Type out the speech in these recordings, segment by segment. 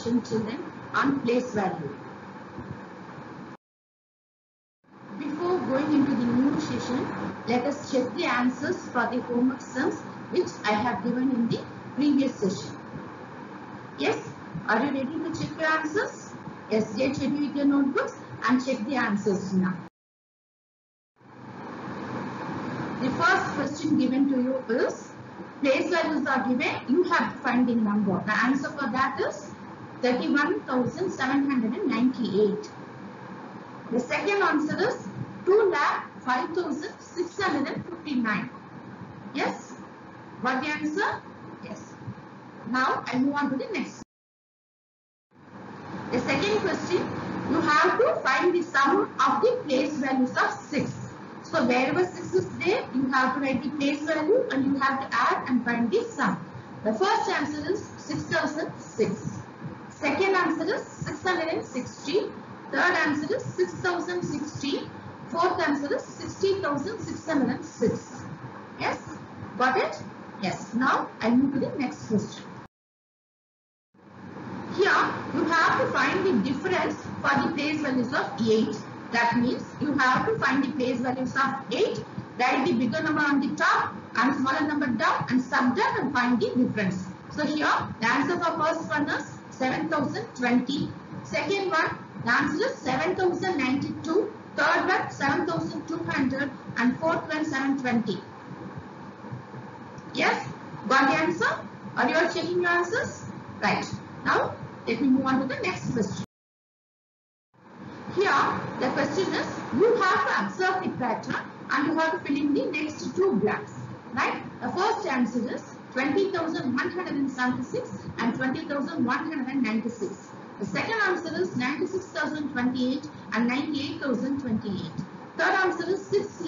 session, children, on place value. Before going into the new session, let us check the answers for the homework sums which I have given in the previous session. Yes, are you ready to check your answers? Yes, get ready with your notebooks and check the answers now. The first question given to you is, place values are given, you have to find the number. The answer for that is 31,798. The second answer is 2,05,659. Yes? Got the answer? Yes. Now I move on to the next. The second question, you have to find the sum of the place values of 6. So wherever 6 is there, you have to write the place value and you have to add and find the sum. The first answer is 6,006. Second answer is 660. Third answer is 6,060. Fourth answer is 60,606. Yes? Got it? Yes. Now I move to the next question. Here you have to find the difference for the place values of 8. That means you have to find the place values of 8, write the bigger number on the top and smaller number down and subtract and find the difference. So here the answer for first one is 7,020. Second one, the answer is 7,092. Third one 7,200 and fourth one 720. Yes? Got the answer? Are you all checking your answers? Right. Now let me move on to the next question. Here the question is, you have to observe the pattern and you have to fill in the next two blanks. Right? The first answer is 20,176 and 20,196. The second answer is 96,028 and 98,028. Third answer is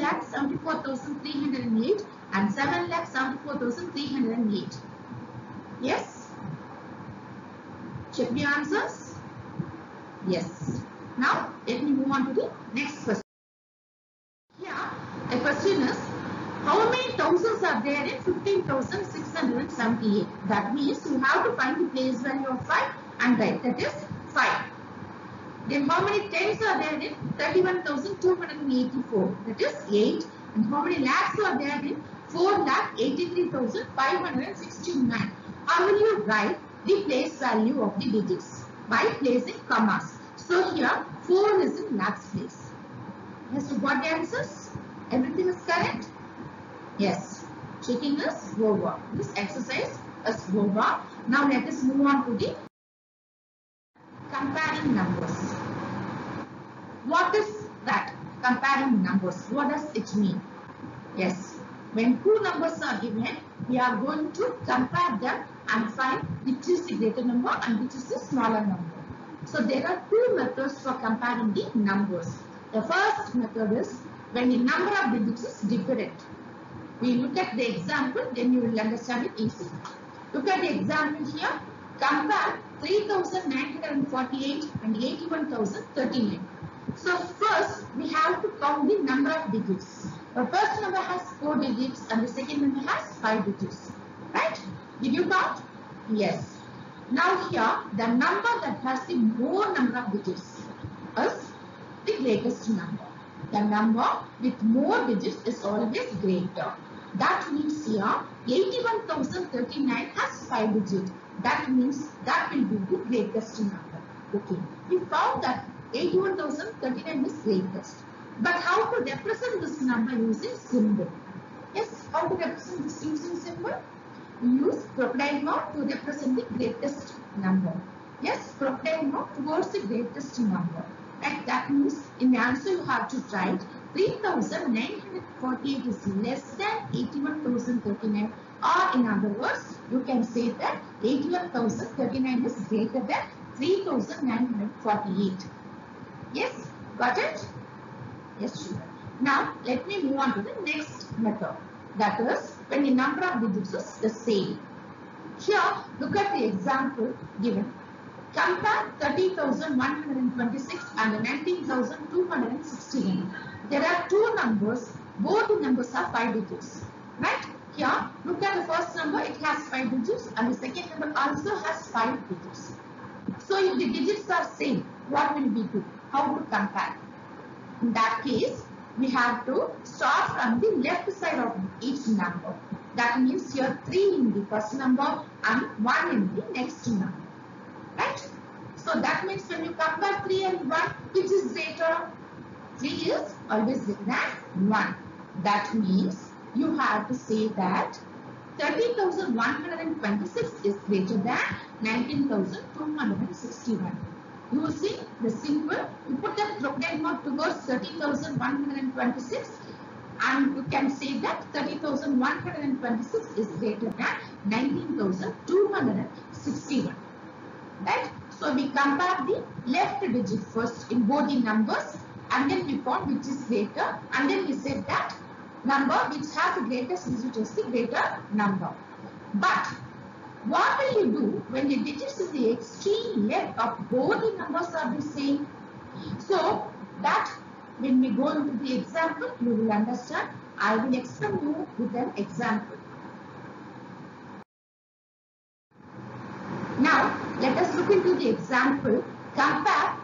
6,74,308 and 7,74,308. Yes? Check the answers? Yes. Now, let me move on to the next question. Here, the question is, how many thousands are there in 15,678? That means you have to find the place value of 5 and write, that is 5. Then how many tens are there in 31,284? That is 8. And how many lakhs are there in 4,83,569? How will you write the place value of the digits? By placing commas. So here 4 is in lakhs place. Yes, you got the answers? Everything is correct? Yes. Checking is over. This exercise is over. Now let us move on to the comparing numbers. What is that? Comparing numbers. What does it mean? Yes. When two numbers are given, we are going to compare them and find which is the greater number and which is the smaller number. So there are two methods for comparing the numbers. The first method is when the number of digits is different. We look at the example, then you will understand it easily. Look at the example here. Compare 3,948 and 81,039. So first we have to count the number of digits. The first number has 4 digits and the second number has 5 digits. Right? Did you count? Yes. Now here the number that has the more number of digits is the greatest number. The number with more digits is always greater. That means here 81,039 has 5 digits. That means that will be the greatest number. Okay. We found that 81,039 is greatest. But how to represent this number using symbol? Yes, how to represent this using symbol? We use crocodile mouth to represent the greatest number. Yes, crocodile mouth towards the greatest number. And that means in the answer you have to write 3,948 is less than 81,039, or in other words, you can say that 81,039 is greater than 3,948. Yes, got it? Yes, sure. Now, let me move on to the next method. That is, when the number of digits is the same. Here, look at the example given. Compare 30,126 and 19,261. There are two numbers. Both the numbers are 5 digits. Right? Here, look at the first number. It has 5 digits. And the second number also has 5 digits. So, if the digits are same, what will we do? How to compare? In that case, we have to start from the left side of each number. That means here 3 in the first number and 1 in the next number. Right? So that means when you compare 3 and 1, which is greater? 3 is always greater than 1. That means you have to say that 13,126 is greater than 19,261. Using the symbol, you put the crocodile mark towards 13,126 and you can say that 13,126 is greater than 19,261. Right? So we compare the left digit first in both the numbers and then we found which is greater and then we said that number which has the greatest digit is the greater number. But what will you do when the digits in the extreme left of both the numbers are the same? So that when we go into the example, you will understand. I will explain you with an example. Now, let us look into the example. Compare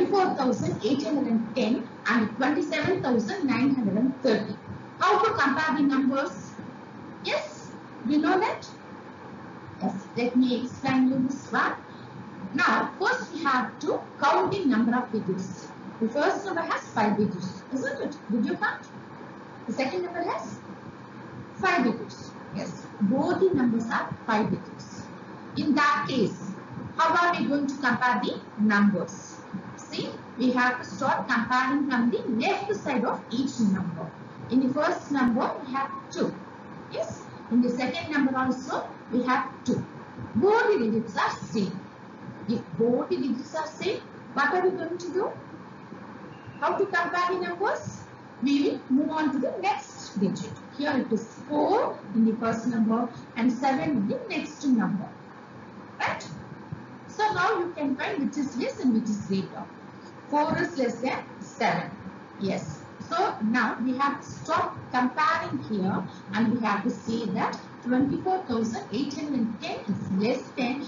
24,810 and 27,930. How to compare the numbers? Yes, you know that? Yes, let me explain you this one. Now, first we have to count the number of digits. The first number has 5 digits, isn't it? Did you count? The second number has 5 digits. Yes, both the numbers are 5 digits. In that case, how are we going to compare the numbers? See, we have to start comparing from the left side of each number. In the first number, we have 2. Yes, in the second number also, we have 2. Both the digits are same. If both the digits are same, what are we going to do? How to compare the numbers? We will move on to the next digit. Here it is 4 in the first number and 7 in the next number. Right? So now you can find which is less and which is greater. 4 is less than 7. Yes. So now we have to stop comparing here and we have to say that 24,810 is less than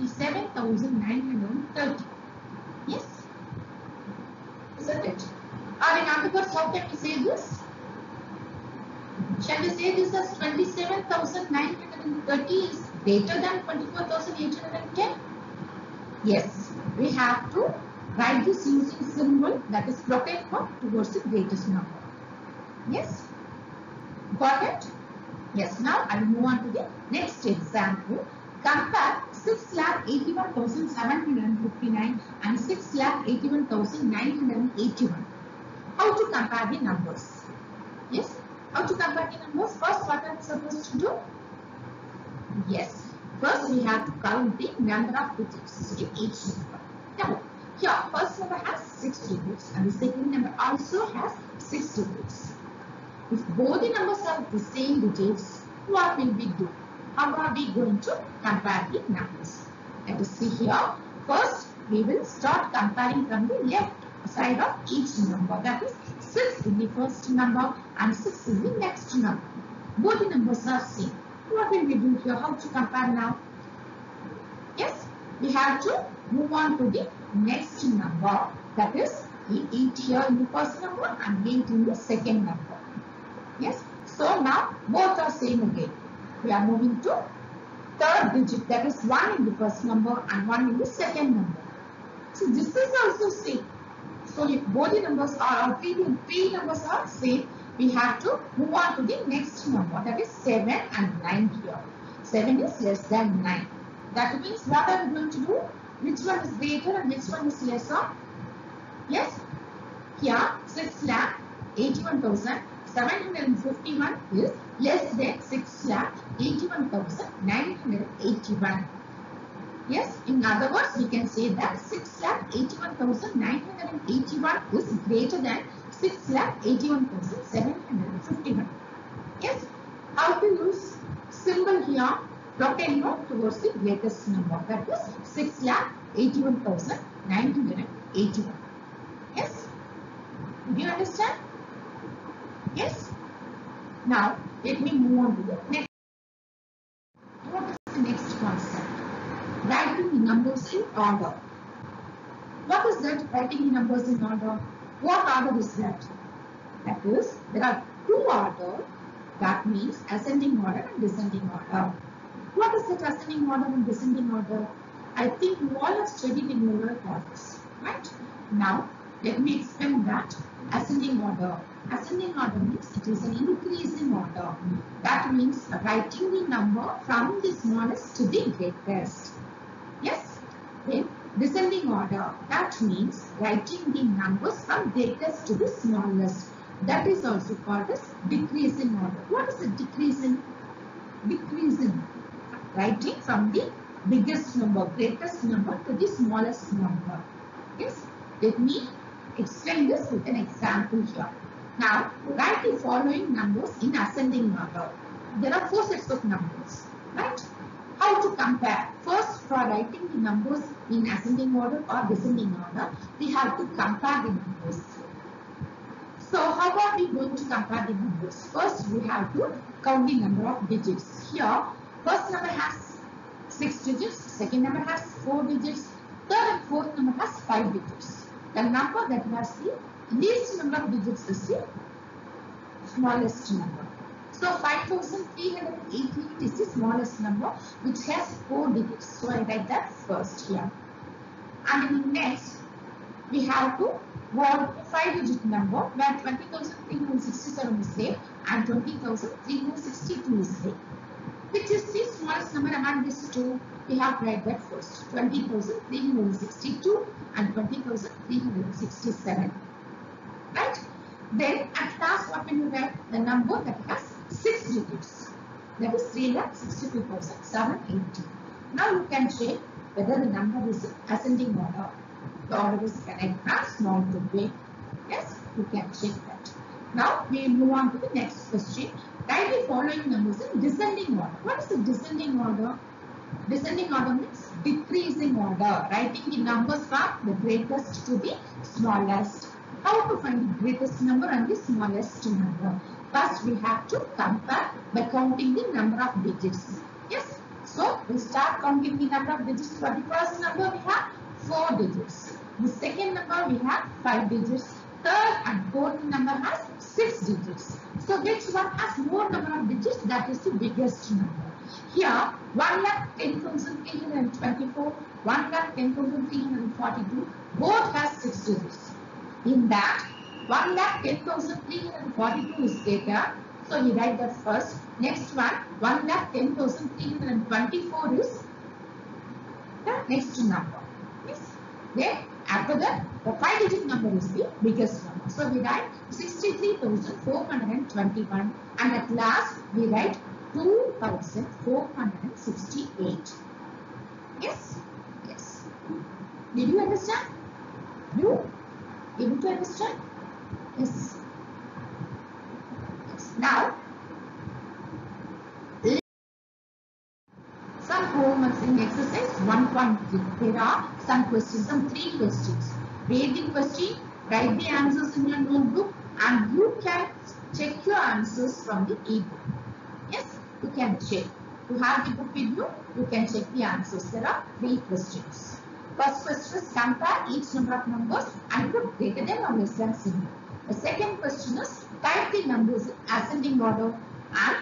27,930. Yes? Isn't it? Or in other words, how can we say this? Shall we say this as 27,930 is greater than 24,810? Yes, we have to write this using symbol that is crocodile mark towards the greatest number. Yes? Got it? Yes, now I will move on to the next example. Compare 6,81,759 and 6,81,981. How to compare the numbers? Yes? How to compare the numbers? First, what are we supposed to do? Yes. First, we have to count the number of digits in each number. Now, here, first number has 6 digits and the second number also has 6 digits. If both the numbers are the same digits, what will we do? How are we going to compare the numbers? Let us see here. First, we will start comparing from the left side of each number. That is 6 in the first number and 6 in the next number. Both the numbers are same. What will we do here? How to compare now? Yes, we have to move on to the next number. That is 8 here in the first number and 8 in the second number. Yes, so now both are same again. We are moving to third digit. That is 1 in the first number and 1 in the second number. So this is also same. So if both the numbers are, or three numbers are same, we have to move on to the next number. That is 7 and 9 here. 7 is less than 9. That means what are we going to do? Which one is greater and which one is lesser? Yes. Here 6,81,751 is less than 6,81,981. Yes. In other words, we can say that 6,81,981 is greater than 6,81,751. Yes. How to use symbol here? Crocodile mark towards the greatest number. That is 6,81,981. Yes. Did you understand? Yes. Now let me move on to the next. What is the next concept? Writing the numbers in order. What is that? Writing the numbers in order. What order is that? That is, there are two orders. That means ascending order and descending order. What is that ascending order and descending order? I think you all have studied in your classes, right? Now, let me explain that. Ascending order. Ascending order means it is an increasing order. That means writing the number from the smallest to the greatest. Yes? Then descending order. That means writing the numbers from greatest to the smallest. That is also called as decreasing order. What is the decreasing? Decreasing. Writing from the biggest number, greatest number to the smallest number. Yes? Let me explain this with an example here. Now, write the following numbers in ascending order. There are 4 sets of numbers, right? How to compare? First, for writing the numbers in ascending order or descending order, we have to compare the numbers. So, how are we going to compare the numbers? First, we have to count the number of digits. Here, first number has 6 digits, second number has 4 digits, third and fourth number has 5 digits. The number that has the least number of digits is the smallest number. So 5388 is the smallest number which has 4 digits. So I write that first here. And in the next, we have to write the 5-digit number where 20,367 is there and 20,362 is there. Which is the smallest number among these two? We have to write that first. 20,362 and 20,367. Right? Then at last what will you write? The number that has 6 digits. That is 3,62,780. Now you can check whether the number is ascending order. The order is correct from small to big. Yes, you can check that. Now we will move on to the next question. Write the following numbers in descending order. What is the descending order? Descending order means decreasing order. Writing the numbers from the greatest to the smallest. How to find the greatest number and the smallest number? First, we have to compare by counting the number of digits. Yes. So, we start counting the number of digits. For the first number, we have 4 digits. The second number, we have 5 digits. Third and fourth number has 6 digits. So, which one has more number of digits? That is the biggest number. Here, 1,10,324, 1,10,342, both has 6 digits. In that, 1,10,342 is greater. So, we write that first. Next one, 1,10,324 is the next number. Yes. Then, after that, the 5-digit number is the biggest number. So, we write 63,421 and at last, we write 2,468. Yes? Yes. Did you understand? You able to understand? Yes. Yes. Now, some homeworks in exercise 1.3. There are some questions, some 3 questions. Read the question, write the answers in your notebook, and you can check your answers from the e-book. Yes, you can check. You have the book with you, you can check the answers. There are 3 questions. First question is compare each number of numbers and put greater than or less than symbol. The second question is type the numbers in ascending order and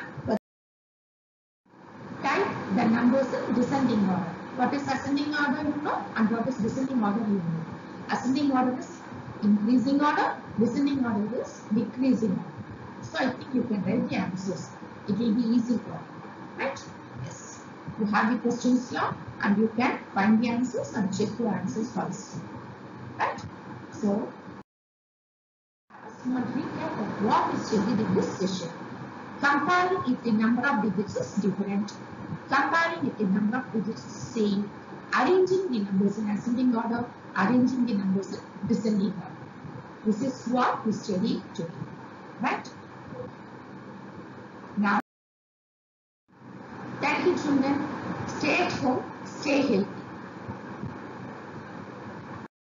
type the numbers in descending order. What is ascending order you know and what is descending order you know. Ascending order is increasing order, descending order is decreasing order. So I think you can write the answers. It will be easy for you. Right? Yes. You have the questions here and you can find the answers and check your answers also. Right? So, a small recap of what is studied in this session. Comparing if the number of digits is different. Comparing if the number of digits is same. Arranging the numbers in ascending order. Arranging the numbers in descending order. This is what we studied today. Right? Now, thank you children. Stay at home. Stay healthy.